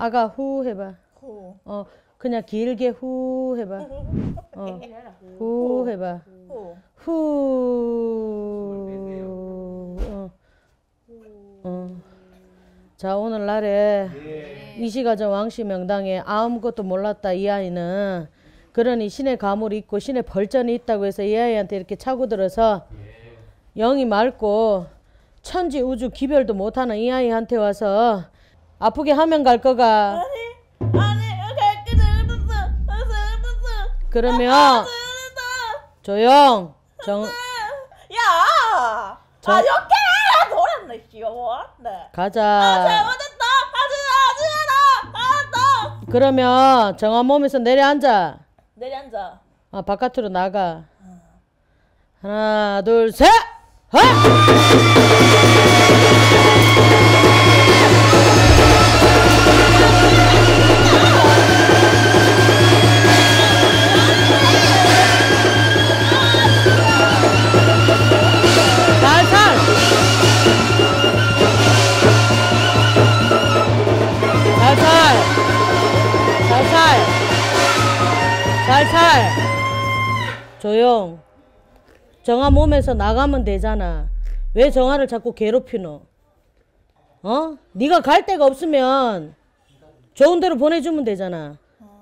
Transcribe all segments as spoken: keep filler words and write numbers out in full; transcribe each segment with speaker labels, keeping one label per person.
Speaker 1: 아가 후 해봐.
Speaker 2: 후.
Speaker 1: 어 그냥 길게 후 해봐. 어 후 해봐.
Speaker 2: 후.
Speaker 1: 후. 어. 어. 자 오늘날에 예. 이시가정 왕씨 명당에 아무것도 몰랐다 이 아이는 그러니 신의 가물이 있고 신의 벌전이 있다고 해서 이 아이한테 이렇게 차고 들어서 예. 영이 맑고 천지 우주 기별도 못하는 이 아이한테 와서 아프게 하면 갈 거가.
Speaker 2: 아니 아니 갈게 잘못했어 잘못했어.
Speaker 1: 그러면
Speaker 2: 아,
Speaker 1: 조용. 정.
Speaker 2: 야.
Speaker 1: 정...
Speaker 2: 아 이렇게 돌았네 씨와. 네.
Speaker 1: 가자.
Speaker 2: 아 잘못했다. 하지 마 하지 마라. 알았어.
Speaker 1: 그러면 정한 몸에서 내려앉아.
Speaker 2: 내려앉아.
Speaker 1: 아 바깥으로 나가. 하나 둘 셋. 하! 살살! 살살! 살살! 살살! 조용. 정아 몸에서 나가면 되잖아. 왜 정아를 자꾸 괴롭히노? 어? 네가 갈 데가 없으면 좋은 데로 보내주면 되잖아.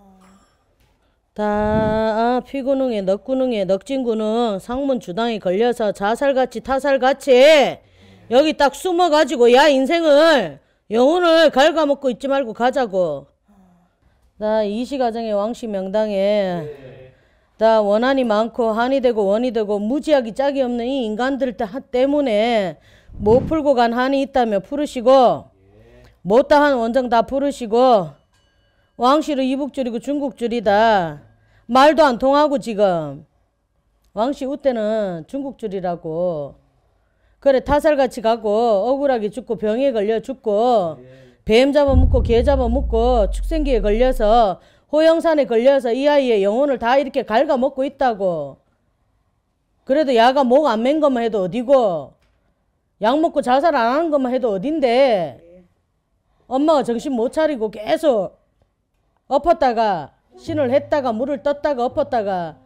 Speaker 1: 다 피구능에 넉구능에 넉진구능 상문 주당에 걸려서 자살같이 타살같이 여기 딱 숨어가지고 야 인생을 영혼을 갉아먹고 있지 말고 가자고. 나 이시가정의 왕씨 명당에 나 원한이 많고 한이 되고 원이 되고 무지하기 짝이 없는 이 인간들 때문에 못 풀고 간 한이 있다며 풀으시고 못다한 원정 다 풀으시고 왕씨로 이북줄이고 중국줄이다. 말도 안 통하고 지금 왕씨 우때는 중국줄이라고. 그래 타살같이 가고 억울하게 죽고 병에 걸려 죽고 뱀 잡아먹고 개 잡아먹고 축생기에 걸려서 호영산에 걸려서 이 아이의 영혼을 다 이렇게 갉아먹고 있다고. 그래도 야가 목 안 맨 것만 해도 어디고 약 먹고 자살 안 하는 것만 해도 어딘데 엄마가 정신 못 차리고 계속 엎었다가 신을 했다가 물을 떴다가 엎었다가.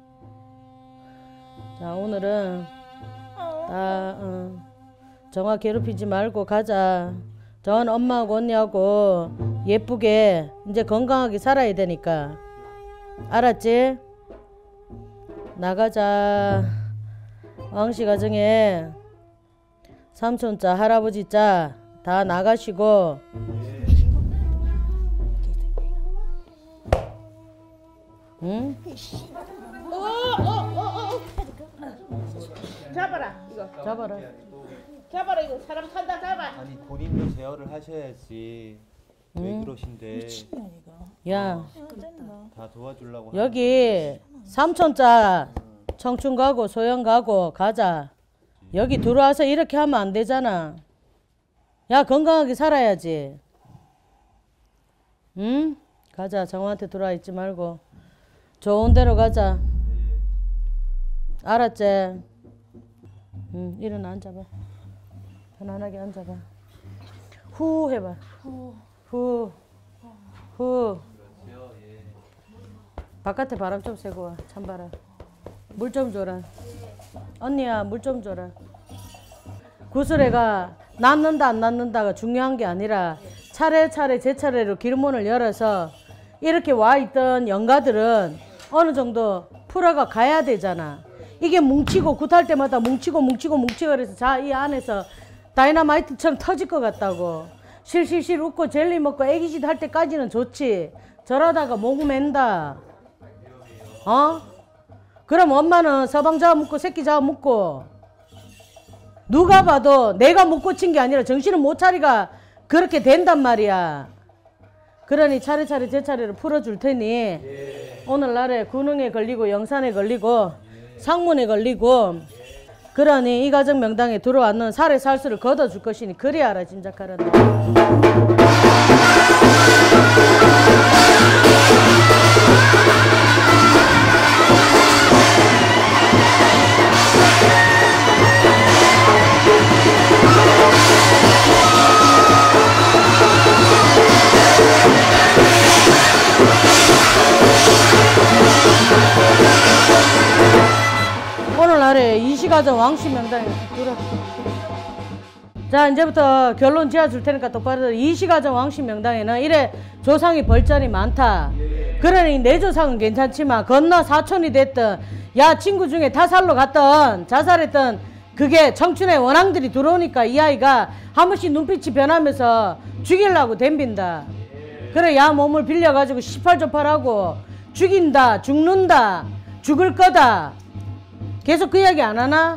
Speaker 1: 자 오늘은 다 어, 정아 괴롭히지 말고 가자. 정아는 엄마하고 언니하고 예쁘게 이제 건강하게 살아야 되니까 알았지? 나가자. 왕씨 가정에 삼촌자 할아버지자 다 나가시고 응?
Speaker 2: 어, 어, 어, 어. 잡아라 이거.
Speaker 1: 잡아라.
Speaker 2: 잡아라 이거 사람 산다 잡아.
Speaker 3: 아니 본인도 제어를 하셔야지. 왜
Speaker 1: 응?
Speaker 3: 그러신데?
Speaker 1: 야
Speaker 3: 다 도와주려고.
Speaker 1: 여기 삼촌자 청춘 가고 소영 가고 가자. 여기 들어와서 이렇게 하면 안 되잖아. 야 건강하게 살아야지. 응? 가자. 정우한테 들어와 있지 말고 좋은 데로 가자. 알았지? 응, 일어나 앉아봐. 편안하게 앉아봐. 후 해봐. 후. 후. 후. 바깥에 바람 좀 쐬고 와. 찬바람. 물 좀 줘라. 언니야 물 좀 줘라. 구슬애가 낫는다 안 낫는다가 중요한 게 아니라 차례차례 제 차례로 길문을 열어서 이렇게 와 있던 영가들은 어느 정도 풀어가 가야 되잖아. 이게 뭉치고 굿할 때마다 뭉치고 뭉치고 뭉치고 그래서 자 이 안에서 다이너마이트처럼 터질 것 같다고. 실실실 웃고 젤리 먹고 애기짓 할 때까지는 좋지. 저러다가 목 맨다. 어? 그럼 엄마는 서방 잡아먹고 새끼 잡아먹고 누가 봐도 내가 못 고친 게 아니라 정신을 못 차리가 그렇게 된단 말이야. 그러니 차례차례 제 차례를 풀어줄 테니 예. 오늘날에 군흥에 걸리고 영산에 걸리고 예. 상문에 걸리고 예. 그러니 이 가정 명당에 들어왔는 살의 살수를 걷어줄 것이니 그리 알아 짐작하란다.
Speaker 4: Yeah.
Speaker 1: 이시가정 왕씨 명단에 들어. 자, 이제부터 결론 지어줄 테니까 똑바로 들어. 이시가정 왕씨 명단에는 이래 조상이 벌전이 많다. 그러니 내 조상은 괜찮지만 건너 사촌이 됐든 야 친구 중에 타살로 갔던 자살했던 그게 청춘의 원앙들이 들어오니까 이 아이가 한 번씩 눈빛이 변하면서 죽이려고 덤빈다. 그래 야 몸을 빌려가지고 시팔조팔하고 죽인다, 죽는다, 죽을 거다. 계속 그 이야기 안 하나?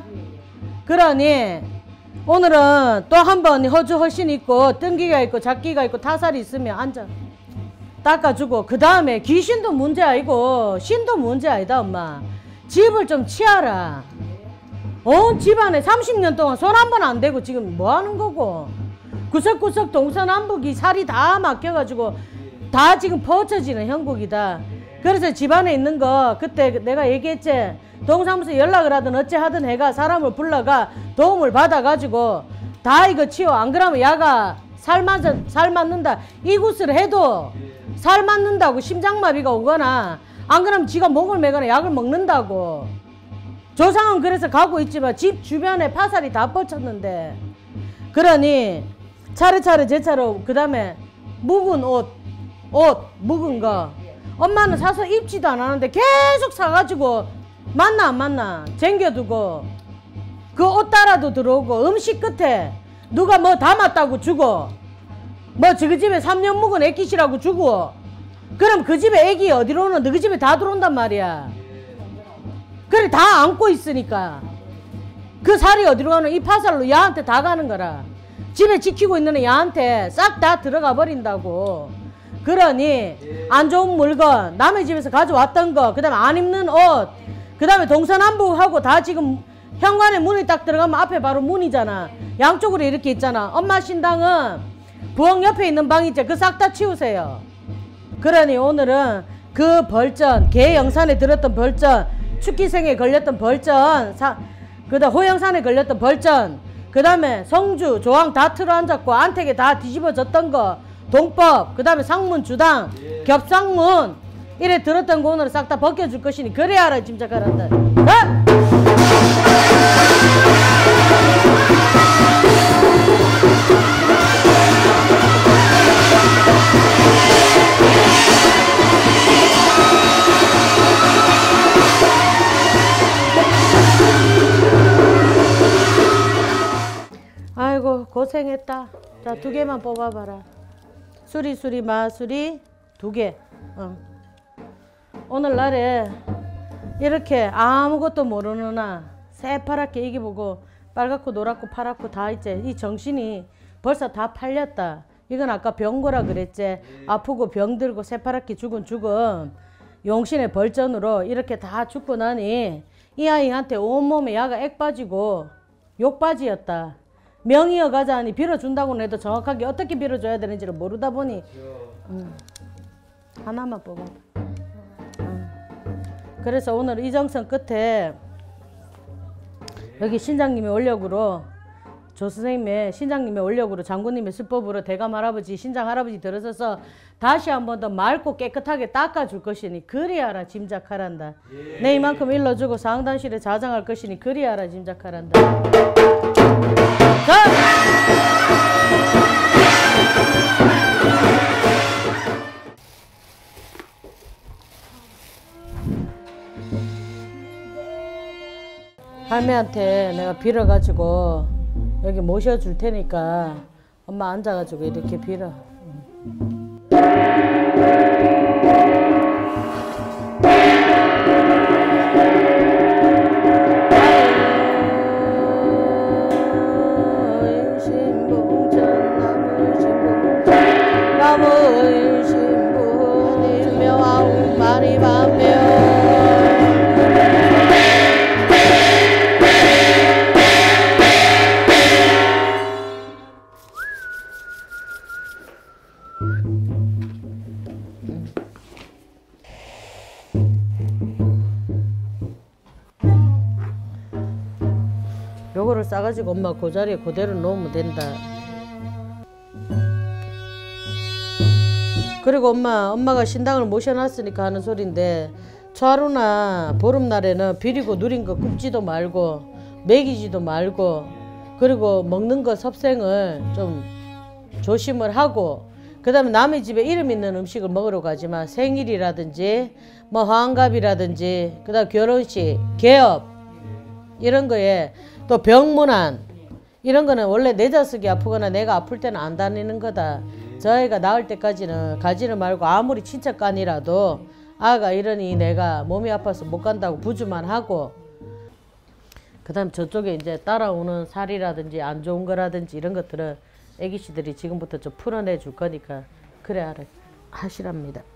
Speaker 1: 그러니 오늘은 또 한 번 허주 허신 있고 뜬기가 있고 잡기가 있고 타살이 있으면 앉아 닦아주고, 그 다음에 귀신도 문제 아니고 신도 문제 아니다. 엄마 집을 좀 치아라. 온 집안에 삼십 년 동안 손 한 번 안 대고 지금 뭐 하는 거고, 구석구석 동서남북이 살이 다 막혀가지고 다 지금 퍼쳐지는 형국이다. 그래서 집안에 있는 거 그때 내가 얘기했지. 동사무소 연락을 하든 어찌 하든 해가 사람을 불러가 도움을 받아가지고 다 이거 치워. 안 그러면 야가 살, 맞, 살 맞는다 이굿을 해도 살 맞는다고 심장마비가 오거나 안 그러면 지가 목을 매거나 약을 먹는다고. 조상은 그래서 가고 있지만 집 주변에 파살이 다 뻗쳤는데, 그러니 차례차례 제 차로 그 다음에 묵은 옷, 옷 묵은 거 엄마는 사서 입지도 안 하는데 계속 사가지고 맞나 안 맞나 쟁겨두고 그 옷 따라도 들어오고 음식 끝에 누가 뭐 담았다고 주고 뭐 저기 집에 삼 년 묵은 애기시라고 주고, 그럼 그 집에 애기 어디로 오는 너희 집에 다 들어온단 말이야. 그래 다 안고 있으니까 그 살이 어디로 가는 이 파살로 야한테 다 가는 거라. 집에 지키고 있는 야한테 싹 다 들어가 버린다고. 그러니 안 좋은 물건 남의 집에서 가져왔던 거, 그 다음에 안 입는 옷, 그 다음에 동서남북하고 다 지금 현관에 문이 딱 들어가면 앞에 바로 문이잖아. 양쪽으로 이렇게 있잖아. 엄마 신당은 부엌 옆에 있는 방 있죠. 그 싹 다 치우세요. 그러니 오늘은 그 벌전, 개 영산에 들었던 벌전, 축기생에 걸렸던 벌전, 사, 그다음 호영산에 걸렸던 벌전, 그 다음에 성주, 조항 다 틀어앉았고 안택에 다 뒤집어졌던 거, 동법, 그 다음에 상문, 주당, 예. 겹상문 이래 들었던 거 오늘 싹 다 벗겨줄 것이니 그래야 알아 짐작하란다. 자! 아이고 고생했다. 자, 두 개만 뽑아봐라. 수리 수리 마수리 두 개. 어. 오늘날에 이렇게 아무것도 모르는나 새파랗게 이게 보고 빨갛고 노랗고 파랗고 다 있지. 이 정신이 벌써 다 팔렸다. 이건 아까 병고라 그랬지. 아프고 병들고 새파랗게 죽은 죽음 용신의 벌전으로 이렇게 다 죽고 나니 이 아이한테 온몸에 야가 액 빠지고 욕 빠지였다. 명이어 가자니 빌어준다고는 해도 정확하게 어떻게 빌어줘야 되는지를 모르다 보니 음, 하나만 뽑아. 음. 그래서 오늘 이정선 끝에 여기 신장님의 원력으로 조선생님의 신장님의 원력으로 장군님의 수법으로 대감 할아버지 신장 할아버지 들어서서 다시 한 번 더 맑고 깨끗하게 닦아줄 것이니 그리하라 짐작하란다. 예. 내 이만큼 일러주고 상단실에 자장할 것이니 그리하라 짐작하란다. 자! 할매한테 내가 빌어가지고 여기 모셔줄 테니까 엄마 앉아가지고 이렇게 빌어. 나무 신분 일명하고 많이 반며 요거를 싸가지고 엄마 그 자리에 그대로 놓으면 된다. 그리고 엄마, 엄마가 신당을 모셔놨으니까 하는 소린데 초하루나 보름날에는 비리고 누린 거 굽지도 말고 먹이지도 말고, 그리고 먹는 거 섭생을 좀 조심을 하고, 그 다음에 남의 집에 이름 있는 음식을 먹으러 가지만 생일이라든지 뭐 환갑이라든지 그 다음 결혼식, 개업 이런 거에 또 병문안 이런 거는 원래 내 자식이 아프거나 내가 아플 때는 안 다니는 거다. 저 아이가 나을 때까지는 가지는 말고 아무리 친척간이라도 아가 이러니 내가 몸이 아파서 못 간다고 부주만 하고, 그 다음 저쪽에 이제 따라오는 살이라든지 안 좋은 거라든지 이런 것들은 애기씨들이 지금부터 좀 풀어내 줄 거니까 그래 하시랍니다.